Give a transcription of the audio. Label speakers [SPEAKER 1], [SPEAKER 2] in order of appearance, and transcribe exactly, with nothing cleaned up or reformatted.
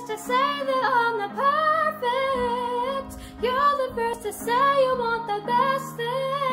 [SPEAKER 1] first to say that I'm not perfect. You're the first to say you want the best thing.